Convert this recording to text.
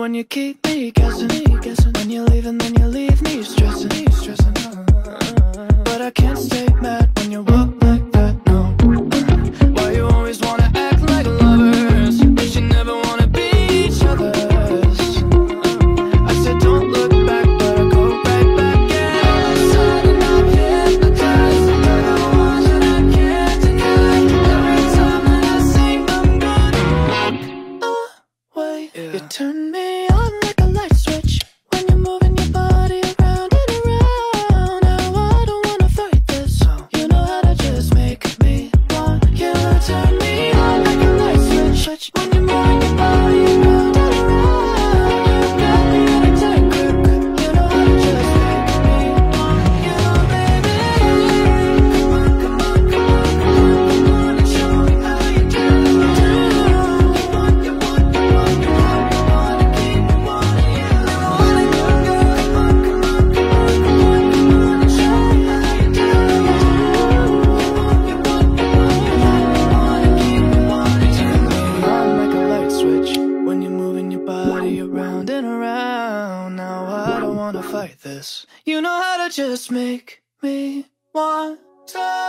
when you keep me guessing. When you leave and then you leave me stressing. But I can't stay mad when you walk like that, no. Why you always wanna act like lovers, but you never wanna be each other's? I said don't look back, but I go right back, yeah. Sudden I'm hypnotized, you're the one that I can't deny. Every time that I say I'm gonna walk away, yeah. You turn me on like a light switch when you're moving your body around and around. Now I don't wanna fight this, you know how to just make me want you. Turn me on like a light switch when you're moving your body around and around. You got me in a tight grip, you know how to just make me want you, baby. Come on, come on, come on, come on, come on, and show me how you do. You want, you want, you want, you want, you want to keep me wanting you. Wanting you, girl. Come on, come on, come on, come on, come on, and show me how you do. You want, you want, you want, you want to keep me wanting you. Turn me on like a light switch when you're moving your body around and around. Now I don't wanna fight this, you know how to just make me want to